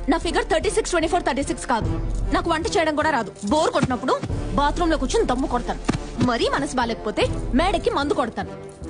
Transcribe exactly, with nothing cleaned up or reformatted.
నా figure thirty six twenty four thirty six కాదు. నాకు వంట చేయడం కూడా రాదు. బోర్ కొట్టినప్పుడు బాత్రూమ్ లో కూర్చొని దమ్ము కొడతాను. మరీ మనసు బాలేకపోతే మేడకి మందు కొడతాను.